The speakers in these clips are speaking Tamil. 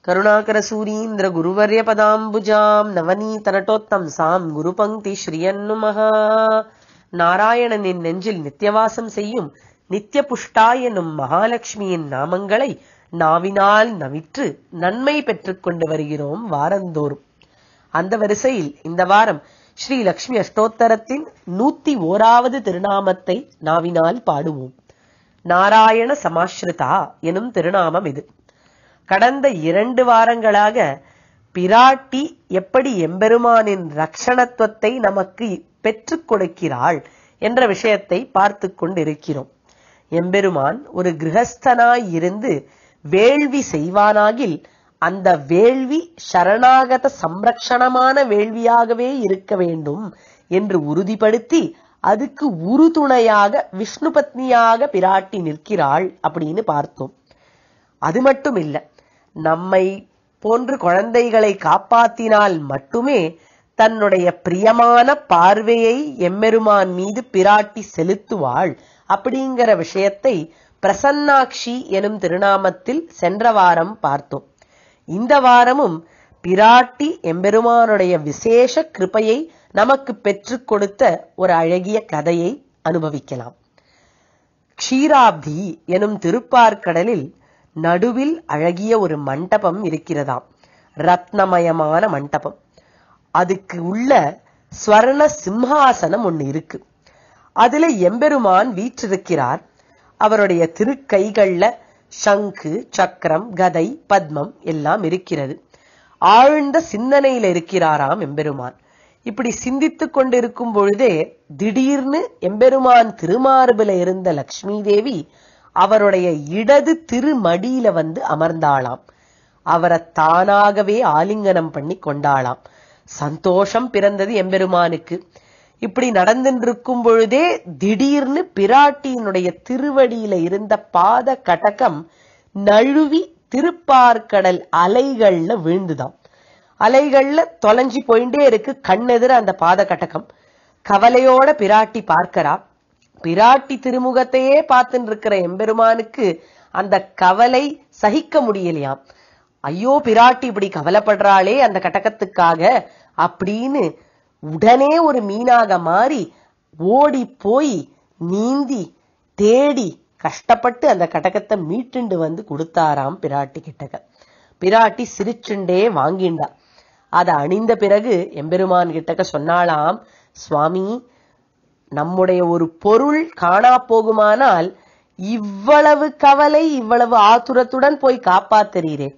கருணாகரசூரீந்திர குருவர்ய பதாம்புஜாம் நவநீதநட்டோத்தம்சாம் குருபங்கி ஸ்ரீயன்னுமஹா. நாராயணனின் நெஞ்சில் நித்தியவாசம் செய்யும் நித்திய புஷ்டா எனும் மகாலட்சுமியின் நாமங்களை நாவினால் நவிற்று நன்மை பெற்றுக் கொண்டு வருகிறோம் வாரந்தோறும். அந்த வரிசையில் இந்த வாரம் ஸ்ரீ லக்ஷ்மி அஷ்டோத்தரத்தின் 101வது திருநாமத்தை நாவினால் பாடுவோம். நாராயண சமாஸ்ருதா எனும் திருநாமம் இது. கடந்த 2 வாரங்களாக பிராட்டி எப்படி எம்பெருமானின் ரக்ஷணத்துவத்தை நமக்கு பெற்றுக் கொடுக்கிறாள் என்ற விஷயத்தை பார்த்து கொண்டிருக்கிறோம். எம்பெருமான் ஒரு கிரகஸ்தனாய் இருந்து வேள்வி செய்வானாகில் அந்த வேள்வி சரணாகத சம்ரக்ஷணமான வேள்வியாகவே இருக்க வேண்டும் என்று உறுதிப்படுத்தி அதுக்கு உறுதுணையாக விஷ்ணு பத்னியாக பிராட்டி நிற்கிறாள் அப்படின்னு பார்த்தோம். அது மட்டும் இல்ல, நம்மை போன்று குழந்தைகளை காப்பாத்தினால் மட்டுமே தன்னுடைய பிரியமான பார்வையை எம்பெருமான் மீது பிராட்டி செலுத்துவாள் அப்படிங்கிற விஷயத்தை பிரசன்னாட்சி எனும் திருநாமத்தில் சென்ற வாரம் பார்த்தோம். இந்த வாரமும் பிராட்டி எம்பெருமானுடைய விசேஷ கிருபையை நமக்கு பெற்றுக் கொடுத்த ஒரு அழகிய கதையை அனுபவிக்கலாம். க்ஷீராப்தி எனும் திருப்பார்கடலில் நடுவில் அழகிய ஒரு மண்டபம் இருக்கிறதாம். ரத்னமயமான மண்டபம். அதுக்கு உள்ள ஸ்வர்ண சிம்ஹாசனம் ஒண்ணு இருக்கு. அதுல எம்பெருமான் வீற்றிருக்கிறார். அவருடைய திருக்கைகள்ல சங்கு, சக்கரம், கதை, பத்மம் எல்லாம் இருக்கிறது. ஆழ்ந்த சிந்தனையில இருக்கிறாராம் எம்பெருமான். இப்படி சிந்தித்துக் கொண்டிருக்கும் பொழுதே திடீர்னு எம்பெருமான் திருமார்பில இருந்த லக்ஷ்மி தேவி அவருடைய இடது திருமடியில வந்து அமர்ந்தாளாம். அவரை தானாகவே ஆலிங்கனம் பண்ணி கொண்டாளாம். சந்தோஷம் பிறந்தது எம்பெருமானுக்கு. இப்படி நடந்துருக்கும் பொழுதே திடீர்னு பிராட்டியினுடைய திருவடியில இருந்த பாத கடகம் நழுவி திருப்பார்கடல் அலைகள்ல விழுந்துதாம். அலைகள்ல தொலைஞ்சி போயிட்டே இருக்கு. கண்ணெதிர அந்த பாத கடகம். கவலையோட பிராட்டி பார்க்கிறா. பிராட்டி திருமுகத்தையே பார்த்துட்டு இருக்கிற எம்பெருமானுக்கு அந்த கவலை சகிக்க முடியலையாம். ஐயோ, பிராட்டி இப்படி கவலைப்படுறாளே அந்த கடகத்துக்காக அப்படின்னு உடனே ஒரு மீனாக மாறி ஓடி போய் நீந்தி தேடி கஷ்டப்பட்டு அந்த கடகத்தை மீட்டுண்டு வந்து கொடுத்தாராம் பிராட்டி கிட்டக. பிராட்டி சிரிச்சுண்டே வாங்கிண்டா. அதை அணிந்த பிறகு எம்பெருமான் கிட்டக்க சொன்னாலாம், சுவாமி, நம்முடைய ஒரு பொருள் காணா போகுமானால் இவ்வளவு கவலை இவ்வளவு ஆத்துரத்துடன் போய் காப்பாத்துறீரே.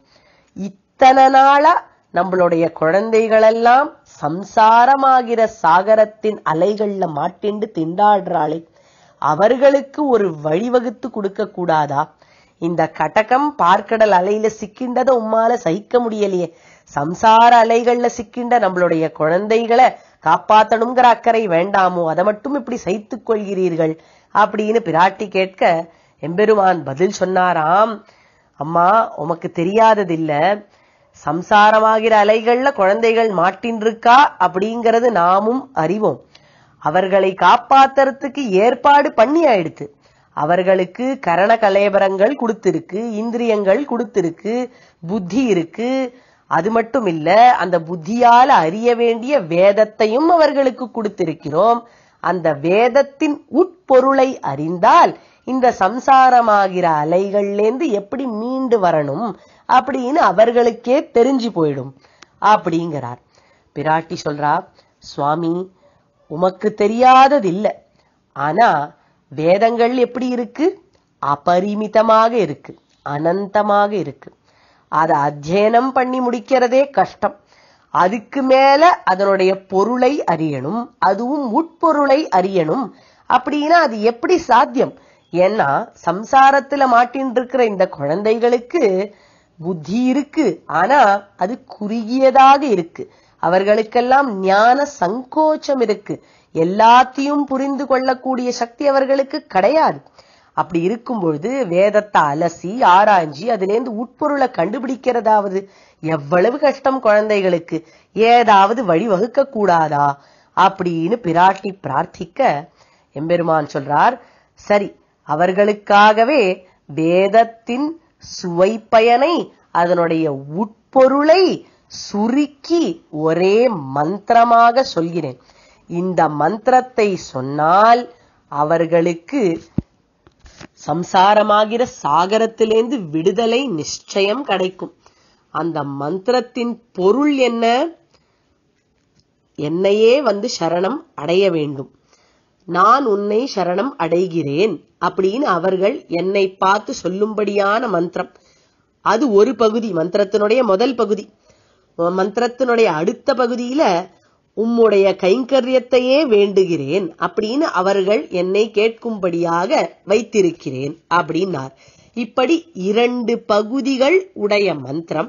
இத்தனை நாளா நம்மளுடைய குழந்தைகளெல்லாம் சம்சாரமாகிற சாகரத்தின் அலைகள்ல மாட்டிண்டு திண்டாடுறாளே, அவர்களுக்கு ஒரு வழிவகுத்து கொடுக்க கூடாதா? இந்த கடகம் பார்க்கடல் அலையில சிக்கின்றத உம்மால சகிக்க முடியலையே, சம்சார அலைகள்ல சிக்கின்ற நம்மளுடைய குழந்தைகளை காப்பாத்தணுங்கிற அக்கறை வேண்டாமோ? அதை மட்டும் இப்படி சகித்துக் கொள்கிறீர்கள் அப்படின்னு பிராட்டி கேட்க எம்பெருமான் பதில் சொன்னாராம், அம்மா, உமக்கு தெரியாததில்ல, சம்சாரமாகிற அலைகள்ல குழந்தைகள் மாட்டின்றிருக்கா அப்படிங்கறது நாமும் அறிவோம். அவர்களை காப்பாத்துறதுக்கு ஏற்பாடு பண்ணி ஆயிடுத்து. அவர்களுக்கு கரண கலேபரங்கள் கொடுத்திருக்கு, இந்திரியங்கள் கொடுத்திருக்கு, புத்தி இருக்கு. அது மட்டும் இல்ல, அந்த புத்தியால அறிய வேண்டிய வேதத்தையும் அவர்களுக்கு கொடுத்திருக்கிறோம். அந்த வேதத்தின் உட்பொருளை அறிந்தால் இந்த சம்சாரமாகிற அலைகள்லேருந்து எப்படி மீண்டு வரணும் அப்படின்னு அவர்களுக்கே தெரிஞ்சு போயிடும் அப்படிங்கிறார். பிராட்டி சொல்றா, சுவாமி, உமக்கு தெரியாதது இல்ல, ஆனா வேதங்கள் எப்படி இருக்கு? அபரிமிதமாக இருக்கு, அனந்தமாக இருக்கு. அதை அத்தியனம் பண்ணி முடிக்கிறதே கஷ்டம். அதுக்கு மேல அதனுடைய பொருளை அறியணும், அதுவும் உட்பொருளை அறியணும். அப்படின்னா அது எப்படி சாத்தியம்? ஏன்னா சம்சாரத்துல மாட்டின் இருக்கிற இந்த குழந்தைகளுக்கு புத்தி இருக்கு, ஆனா அது குறுகியதாக இருக்கு. அவர்களுக்கெல்லாம் ஞான சங்கோச்சம் இருக்கு. எல்லாத்தையும் புரிந்து கொள்ளக்கூடிய சக்தி அவர்களுக்கு கிடையாது. அப்படி இருக்கும் பொழுது வேதத்தை அலசி ஆராய்ஞ்சி அதிலேருந்து உட்பொருளை கண்டுபிடிக்கிறதாவது எவ்வளவு கஷ்டம் குழந்தைகளுக்கு. ஏதாவது வழி வகுக்க கூடாதா அப்படின்னு பிராட்டி பிரார்த்திக்க எம்பெருமான் சொல்றார், சரி, அவர்களுக்காகவே வேதத்தின் சுவை பயனை அதனுடைய உட்பொருளை சுருக்கி ஒரே மந்திரமாக சொல்கிறேன். இந்த மந்திரத்தை சொன்னால் அவர்களுக்கு சம்சாரமாகிற சாகரத்திலிருந்து விடுதலை நிச்சயம் கிடைக்கும். அந்த மந்திரத்தின் பொருள் என்ன? என்னையே சரணம் அடைய வேண்டும், நான் உன்னை சரணம் அடைகிறேன் அப்படின்னு அவர்கள் என்னை பார்த்து சொல்லும்படியான மந்திரம். அது ஒரு பகுதி, மந்திரத்தினுடைய முதல் பகுதி. மந்திரத்தினுடைய அடுத்த பகுதியில உம்முடைய கைங்கரியத்தையே வேண்டுகிறேன் அப்படின்னு அவர்கள் என்னை கேட்கும்படியாக வைத்திருக்கிறேன் அப்படின்னார். இப்படி 2 பகுதிகள் உடைய மந்திரம்,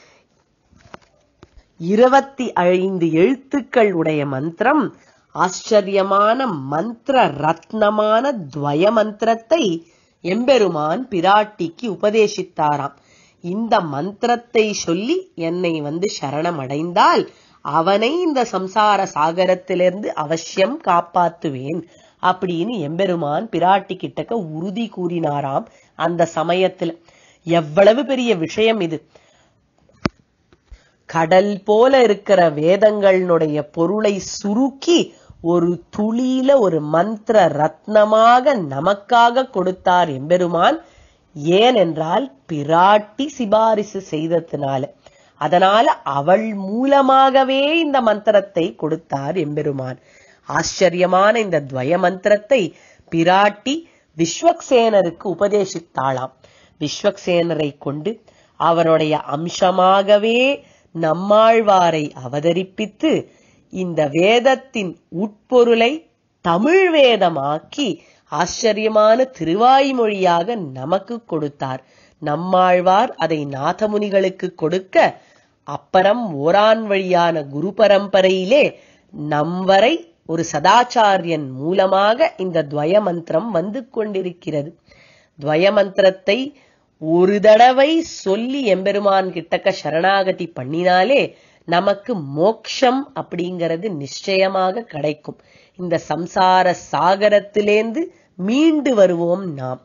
25 எழுத்துக்கள் உடைய மந்திரம், ஆச்சரியமான மந்திர ரத்னமான துவய மந்திரத்தை எம்பெருமான் பிராட்டிக்கு உபதேசித்தாராம். இந்த மந்திரத்தை சொல்லி என்னை சரணம் அடைந்தால் அவனை இந்த சம்சார சாகரத்திலிருந்து அவசியம் காப்பாத்துவேன் அப்படின்னு எம்பெருமான் பிராட்டி கிட்டக்க உறுதி கூறினாராம். அந்த சமயத்துல எவ்வளவு பெரிய விஷயம் இது! கடல் போல இருக்கிற வேதங்களுடைய பொருளை சுருக்கி ஒரு துளியில ஒரு மந்திர ரத்னமாக நமக்காக கொடுத்தார் எம்பெருமான். ஏனென்றால் பிராட்டி சிபாரிசு செய்ததுனால, அதனால அவள் மூலமாகவே இந்த மந்திரத்தை கொடுத்தார் எம்பெருமான். ஆச்சரியமான இந்த துவய மந்திரத்தை பிராட்டி விஸ்வக்சேனருக்கு உபதேசித்தாளாம். விஸ்வக்சேனரை கொண்டு அவருடைய அம்சமாகவே நம்மாழ்வாரை அவதரிப்பித்து இந்த வேதத்தின் உட்பொருளை தமிழ் வேதமாக்கி ஆச்சரியமான திருவாய்மொழியாக நமக்கு கொடுத்தார். நம்மாழ்வார் அதை நாதமுனிகளுக்கு கொடுக்க, அப்புறம் ஓரான் வழியான குரு பரம்பரையிலே நம்வரை ஒரு சதாச்சாரியன் மூலமாக இந்த துவய மந்திரம் கொண்டிருக்கிறது. துவய மந்திரத்தை ஒரு தடவை சொல்லி எம்பெருமான் கிட்டக்க சரணாகதி பண்ணினாலே நமக்கு மோட்சம் அப்படிங்கிறது நிச்சயமாக கிடைக்கும். இந்த சம்சார சாகரத்திலேந்து மீண்டு வருவோம் நாம்.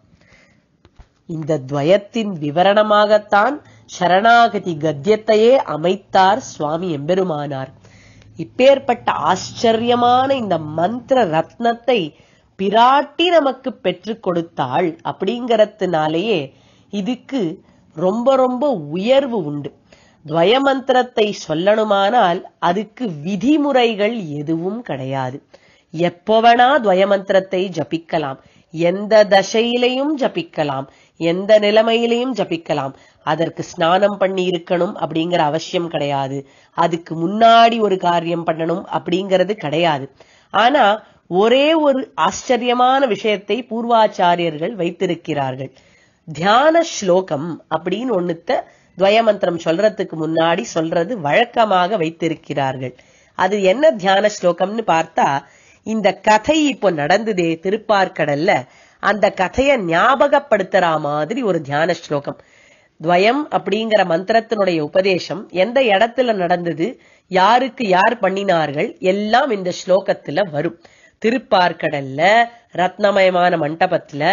இந்த துவயத்தின் விவரணமாகத்தான் சரணாகதி கத்தியத்தையே அமைத்தார் சுவாமி எம்பெருமானார். இப்பேற்பட்ட ஆச்சரியமான இந்த மந்திர ரத்னத்தை பிராட்டி நமக்கு பெற்றுக் கொடுத்தாள் அப்படிங்கறதுனாலேயே இதுக்கு ரொம்ப ரொம்ப உயர்வு உண்டு. துவய மந்திரத்தை சொல்லணுமானால் அதுக்கு விதிமுறைகள் எதுவும் கிடையாது. எப்போவனா துவய மந்திரத்தை ஜபிக்கலாம், எந்த தசையிலையும் ஜபிக்கலாம், எந்த நிலைமையிலையும் ஜபிக்கலாம். அதற்கு ஸ்நானம் பண்ணி இருக்கணும் அப்படிங்கிற அவசியம் கிடையாது, அதுக்கு முன்னாடி ஒரு காரியம் பண்ணணும் அப்படிங்கிறது கிடையாது. ஆனா ஒரே ஒரு ஆச்சரியமான விஷயத்தை பூர்வாச்சாரியர்கள் வைத்திருக்கிறார்கள். தியான ஸ்லோகம் அப்படின்னு ஒண்ணுத்த துவய மந்திரம் சொல்றதுக்கு முன்னாடி சொல்றது வழக்கமாக வைத்திருக்கிறார்கள். அது என்ன தியான ஸ்லோகம்னு பார்த்தா, இந்த கதை இப்போ நடந்ததே திருப்பார்கடல்ல, அந்த கதையை ஞாபகப்படுத்துற மாதிரி ஒரு தியான ஸ்லோகம். துவயம் அப்படிங்கிற மந்திரத்தினுடைய உபதேசம் எந்த இடத்துல நடந்தது, யாருக்கு யார் பண்ணினார்கள் எல்லாம் இந்த ஸ்லோகத்துல வரும். திருப்பார்கடல்ல ரத்னமயமான மண்டபத்துல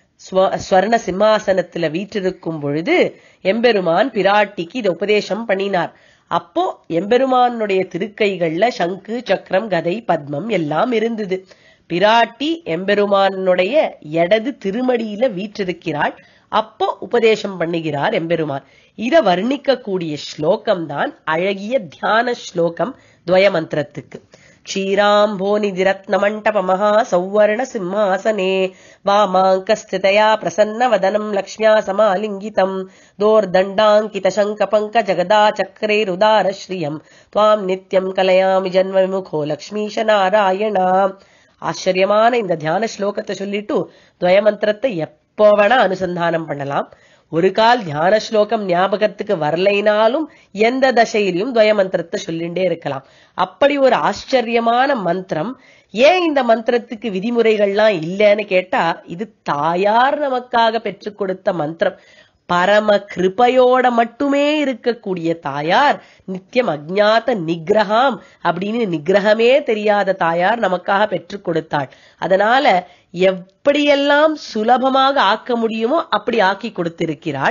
ஸ்வர்ண சிம்மாசனத்துல வீற்றிருக்கும் பொழுது எம்பெருமான் பிராட்டிக்கு இதை உபதேசம் பண்ணினார். அப்போ எம்பெருமானுடைய திருக்கைகள்ல சங்கு சக்கரம் கதை பத்மம் எல்லாம் இருந்தது. பிராட்டி எம்பெருமானுடைய இடது திருமடியில வீற்றிருக்கிறாள். அப்போ உபதேசம் பண்ணுகிறார் எம்பெருமான். இதை வர்ணிக்க கூடிய ஸ்லோகம் தான் அழகிய தியான ஸ்லோகம் துவய மந்திரத்துக்கு. क्षीराम्भोनिधि रत्नमण्टप महा सौवर्ण सिंहासने वामाङ्कस्थितया प्रसन्नवदनम् लक्ष्म्या समालिङ्गितम् दोर्दण्डाङ्कित शङ्ख पङ्कज गदा चक्रेरुदार श्रियम् त्वाम् नित्यम् कलयामि जन्म विमुखो लक्ष्मीश नारायणा. ஆச்சரியமான இந்த தியான ஸ்லோகத்தை சொல்லிட்டு துவய மந்திரத்தை எப்போ வேணா அனுசந்தானம் பண்ணலாம். ஒரு கால் தியான ஸ்லோகம் ஞாபகத்துக்கு வரலைனாலும் எந்த தசையிலும் துவய மந்திரத்தை சொல்லிண்டே இருக்கலாம். அப்படி ஒரு ஆச்சரியமான மந்திரம். ஏன் இந்த மந்திரத்துக்கு விதிமுறைகள்லாம் இல்லைன்னு கேட்டா, இது தாயார் நமக்காக பெற்றுக் கொடுத்த மந்திரம். பரம கிருபையோட மட்டுமே இருக்கக்கூடிய தாயார், நித்தியம் அஜ்ஞாத நிகிரகம் அப்படின்னு நிகிரகமே தெரியாத தாயார் நமக்காக பெற்றுக் கொடுத்தாள். அதனால எப்படியெல்லாம் சுலபமாக ஆக்க முடியுமோ அப்படி ஆக்கி கொடுத்திருக்கிறாள்.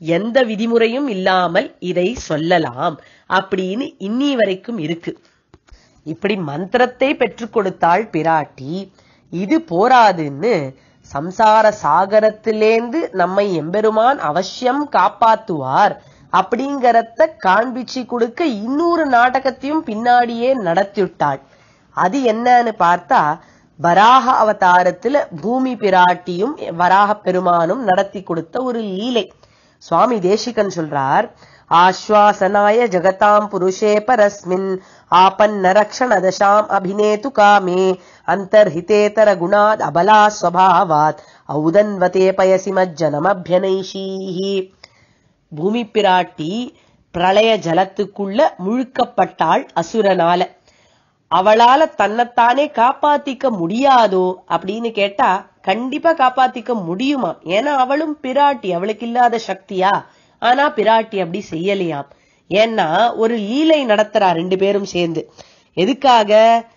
எந்த விதிமுறையும் இல்லாமல் இதை சொல்லலாம் அப்படின்னு இன்னி வரைக்கும் இருக்கு. இப்படி மந்திரத்தை பெற்றுக் கொடுத்தாள் பிராட்டி. இது போராதுன்னு சம்சார சாகரத்திலேந்து நம்மை எம்பெருமான் அவசியம் காப்பாத்துவார் அப்படிங்கறத காண்பிச்சு கொடுக்க இன்னொரு நாடகத்தையும் பின்னாடியே நடத்திவிட்டாள். அது என்னன்னு பார்த்தா, வராக அவதாரத்துல பூமி பிராட்டியும் வராக பெருமானும் நடத்தி கொடுத்த ஒரு லீலை. சுவாமி தேசிகன் சொல்றார், ஆஸ்வாசனாய ஜகதாம் புருஷே பரஸ்மின் ஆபன்ன ரக்ஷண தசாம் அபிநேது காமே அந்தர்ஹிதேதர குணாத் அபலா ஸ்வபாவாத் ஔதன்வதே பயசி மஜ்ஜனமப்யனைஷீஹி. பூமி பிராட்டி பிரளய ஜலத்துக்குள்ள முழுக்கப்பட்டாள் அசுரனால. அவளால தன்னைத்தானே காப்பாத்திக்க முடியாதோ அப்படின்னு கேட்டா, கண்டிப்பா காப்பாத்திக்க முடியுமா? ஏன்னா அவளும் பிராட்டி, அவளுக்கு இல்லாத சக்தியா? ஆனா பிராட்டி அப்படி செய்யலையாம். ஏன்னா ஒரு லீலை நடத்துறா ரெண்டு பேரும் சேர்ந்து. எதுக்காக?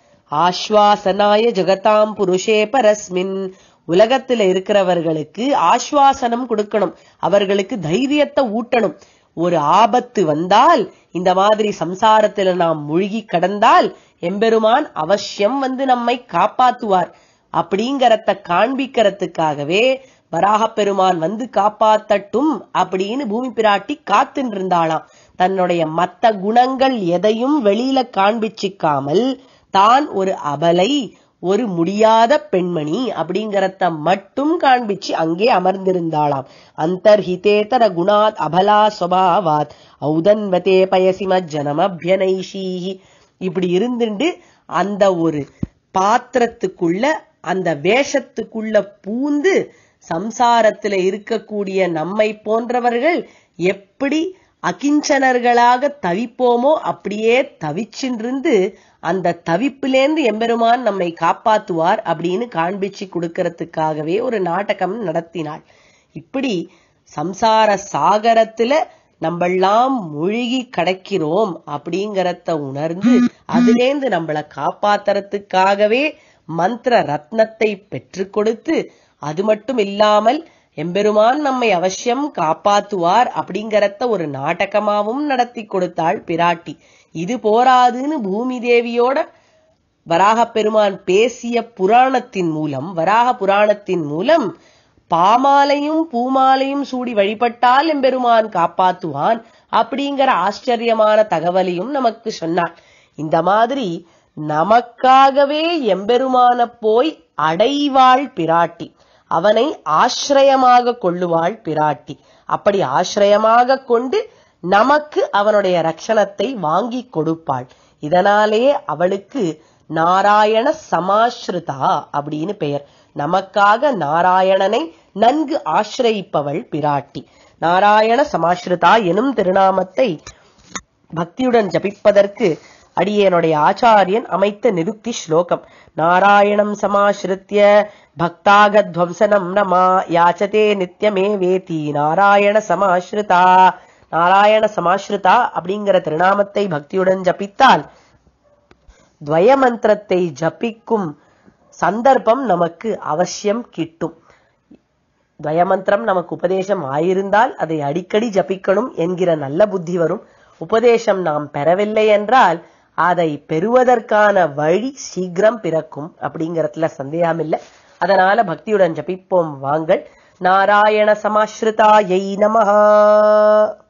ஆஸ்வாசனாய ஜகதாம் புருஷே பரஸ்மின், உலகத்துல இருக்கிறவர்களுக்கு ஆஸ்வாசனம் கொடுக்கணும், அவர்களுக்கு தைரியத்தை ஊட்டணும். ஒரு ஆபத்து வந்தால், இந்த மாதிரி சம்சாரத்துல நாம் மூழ்கி கடந்தால் எம்பெருமான் அவசியம் நம்மை காப்பாத்துவார் அப்படிங்கறத காண்பிக்கிறதுக்காகவே வராக பெருமான் காப்பாத்தட்டும் அப்படின்னு பூமி பிராட்டி காத்துட்டு இருந்தாளாம். தன்னுடைய மத்த குணங்கள் எதையும் வெளியில காண்பிச்சிக்காமல் தான் ஒரு அபலை, ஒரு முடியாத பெண்மணி அப்படிங்கறத மட்டும் காண்பிச்சு அங்கே அமர்ந்திருந்தாளாம். அந்தர்ஹிதேதர குணாத் அபலா ஸ்வபாவாத் ஔதன்வதே பயசி மஜ்ஜனமப்யனைஷீஹி. இப்படி இருந்துட்டு அந்த ஒரு பாத்திரத்துக்குள்ள, அந்த வேஷத்துக்குள்ள பூந்து சம்சாரத்துல இருக்கக்கூடிய நம்மை போன்றவர்கள் எப்படி அகிஞ்சனர்களாக தவிப்போமோ அப்படியே தவிச்சின்று அந்த தவிப்பிலேந்து எம்பெருமான் நம்மை காப்பாத்துவார் அப்படின்னு காண்பிச்சு கொடுக்கறதுக்காகவே ஒரு நாடகம் நடத்தினாள். இப்படி சம்சார சாகரத்துல நம்மெல்லாம் மூழ்கி கடக்கிறோம் அப்படிங்கறத உணர்ந்து அதிலேந்து நம்மளை காப்பாத்துறதுக்காகவே மந்திர ரத்னத்தை பெற்றுக் கொடுத்து, அது மட்டும் இல்லாமல் எம்பெருமான் நம்மை அவசியம் காப்பாத்துவார் அப்படிங்கறத ஒரு நாடகமாவும் நடத்தி கொடுத்தாள் பிராட்டி. இது போராதுன்னு பூமி தேவியோட வராக பெருமான் பேசிய புராணத்தின் மூலம், வராக புராணத்தின் மூலம் பாமாலையும் பூமாலையும் சூடி வழிபட்டால் எம்பெருமான் காப்பாத்துவான் அப்படிங்கிற ஆச்சரியமான தகவலையும் நமக்கு சொன்னார். இந்த மாதிரி நமக்காகவே எம்பெருமான போய் அடைவாள் பிராட்டி, அவனை ஆசிரயமாக கொள்ளுவாள் பிராட்டி. அப்படி ஆசிரயமாக கொண்டு நமக்கு அவனுடைய ரட்சணத்தை வாங்கி கொடுப்பாள். இதனாலே அவளுக்கு நாராயண சமாஸ்ருதா அப்படின்னு பெயர். நமக்காக நாராயணனை நன்கு ஆசிரயிப்பவள் பிராட்டி. நாராயண சமாஸ்ருதா எனும் திருநாமத்தை பக்தியுடன் ஜபிப்பதற்கு அடியேனுடைய ஆச்சாரியன் அமைத்த நிருக்தி ஸ்லோகம். நாராயணம் சமாஸ்ருத்ய பக்தாகத்வம்சனம் நமா யாச்சதே நித்யமே வேதி நாராயண சமாஸ்ருதா. நாராயண சமாஸ்ருதா அப்படிங்கிற திருநாமத்தை பக்தியுடன் ஜபித்தால் துவய மந்திரத்தை ஜபிக்கும் சந்தர்ப்பம் நமக்கு அவசியம் கிட்டும். துவயமந்திரம் நமக்கு உபதேசம் ஆயிருந்தால் அதை அடிக்கடி ஜபிக்கணும் என்கிற நல்ல புத்தி வரும். உபதேசம் நாம் பெறவில்லை என்றால் அதை பெறுவதற்கான வழி சீக்கிரம் பிறக்கும் அப்படிங்கறதுல சந்தேகம் இல்லை. அதனால பக்தியுடன் ஜபிப்போம் வாங்கள். நாராயண சமாஸ்ருதாயை நமஹ.